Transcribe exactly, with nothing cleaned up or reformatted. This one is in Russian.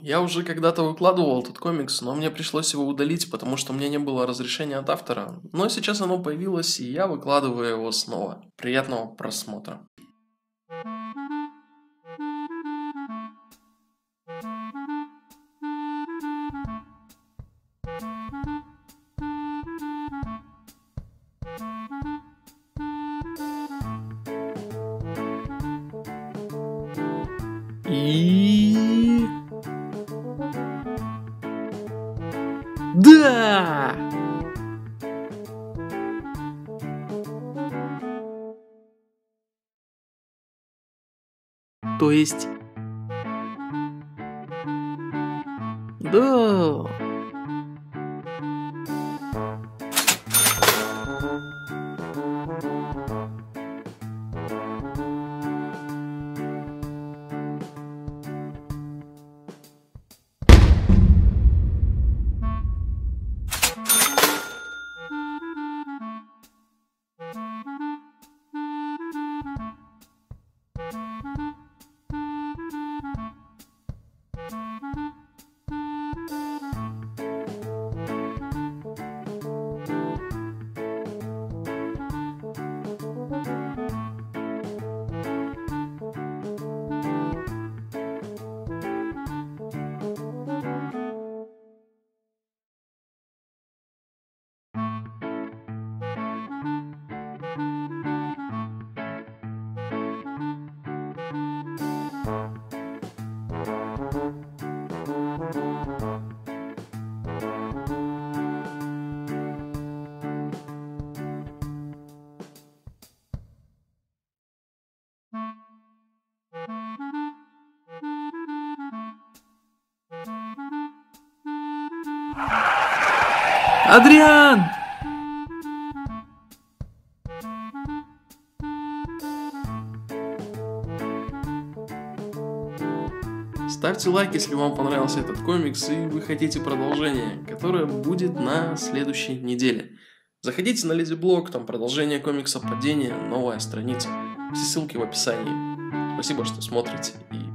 Я уже когда-то выкладывал этот комикс, но мне пришлось его удалить, потому что у меня не было разрешения от автора. Но сейчас оно появилось, и я выкладываю его снова. Приятного просмотра. И... Да! То есть... Да! Адриан! Ставьте лайк, если вам понравился этот комикс и вы хотите продолжение, которое будет на следующей неделе. Заходите на Ледиблог, там продолжение комикса «Падение», новая страница. Все ссылки в описании. Спасибо, что смотрите, и